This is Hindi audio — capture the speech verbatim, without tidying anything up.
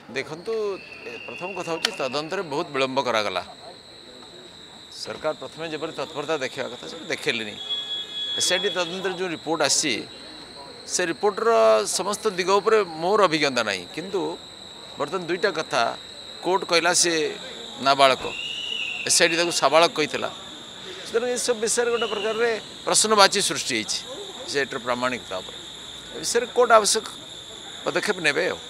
देखु प्रथम कथा हूँ तदंतर बहुत विलंब करागला सरकार प्रथम जब तत्परता देखा कथा सब देखनी एसआईटी तदंतर जो रिपोर्ट आसी से रिपोर्टर समस्त दिग उपर मोर अभिज्ञता ना किंतु बर्तमान दुईटा कथा कोर्ट कहला सी नाबालक एसआईटी ताको साबालक कही ये सब विषय गोटे प्रकार प्रश्नवाची सृष्टि होती प्रामाणिकता विषय कोर्ट आवश्यक पदक्षेप ने।